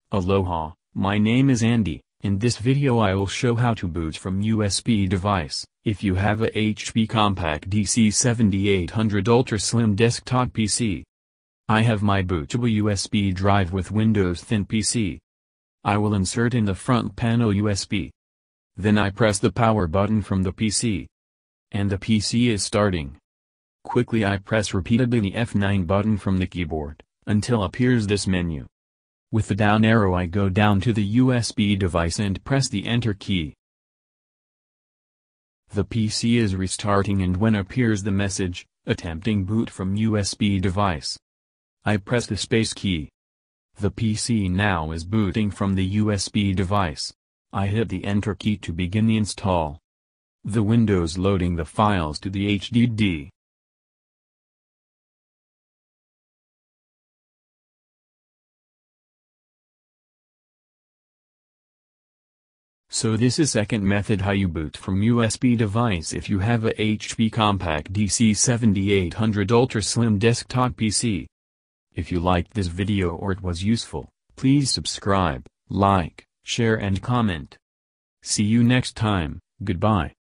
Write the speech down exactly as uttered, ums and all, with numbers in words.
Aloha, my name is Andy. In this video I will show how to boot from U S B device. If you have a H P Compaq D C seventy-eight hundred Ultra Slim desktop P C. I have my bootable U S B drive with Windows Thin P C. I will insert in the front panel U S B. Then I press the power button from the P C. And the P C is starting. Quickly I press repeatedly the F nine button from the keyboard, until appears this menu. With the down arrow I go down to the U S B device and press the enter key. The P C is restarting, and when appears the message, attempting boot from U S B device, I press the space key. The P C now is booting from the U S B device. I hit the enter key to begin the install. The Windows loading the files to the H D D. So this is second method how you boot from U S B device if you have a H P Compaq D C seventy-eight hundred Ultra Slim desktop P C. If you liked this video or it was useful, please subscribe, like, share and comment. See you next time, goodbye.